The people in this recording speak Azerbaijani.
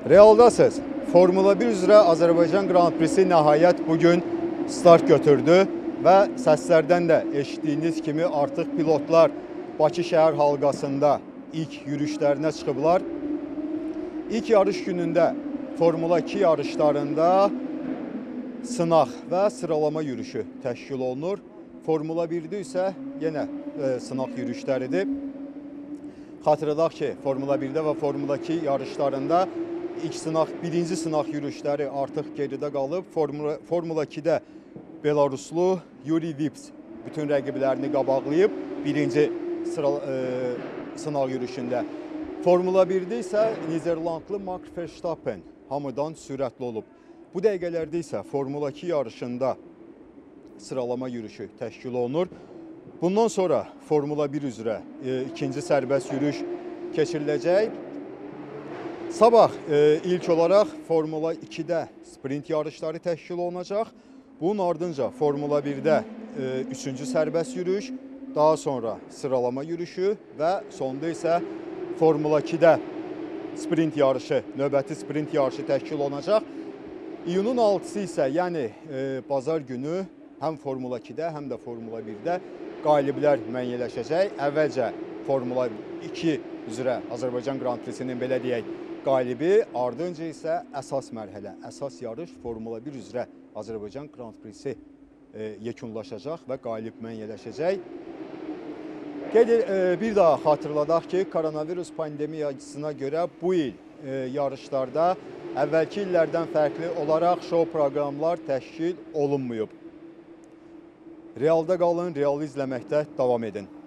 Realdasız. Formula 1 üzrə Azərbaycan Grand Prix'si nəhayət bugün start götürdü və səslərdən də eşitdiyiniz kimi artıq pilotlar Bakı şəhər halqasında ilk yürüşlərinə çıxıblar. İlk yarış günündə Formula 2 yarışlarında sınaq və sıralama yürüşü təşkil olunur. Formula 1'də isə yenə sınaq yürüşləridir. Xatırladaq ki, Formula 1'də və Formula 2 yarışlarında birinci sınaq yürüşləri artıq geridə qalıb. Formula 2'də Belaruslu Yuri Vips bütün rəqiblərini qabaqlayıb birinci sınaq yürüşündə. Formula 1'də isə Niderlandlı Max Verstappen hamıdan sürətli olub. Bu dəqiqələrdə isə Formula 2 yarışında sıralama yürüşü təşkil olunur. Bundan sonra Formula 1 üzrə ikinci sərbəst yürüş keçiriləcək. Sabah ilk olaraq Formula 2'də sprint yarışları təşkil olunacaq. Bunun ardınca Formula 1'də üçüncü sərbəst yürüş, daha sonra sıralama yürüşü və sonda isə Formula 2'də sprint yarışı, növbəti sprint yarışı təşkil olunacaq. İyunun 6'sı isə, yəni bazar günü həm Formula 2'də, həm də Formula 1'də qaliblər müəyyənləşəcək. Əvvəlcə Formula 2 üzrə Azərbaycan Grand Prix'sinin belə deyək qalibi, ardınca isə əsas mərhələ, əsas yarış Formula 1 üzrə Azərbaycan Grand Prix'si yekunlaşacaq və qalib müəyyənləşəcək. Bir daha xatırladaq ki, koronavirus pandemiyasına görə bu il yarışlarda əvvəlki illərdən fərqli olaraq şou proqramlar təşkil olunmayıb. Realda qalın, realı izləməkdə davam edin.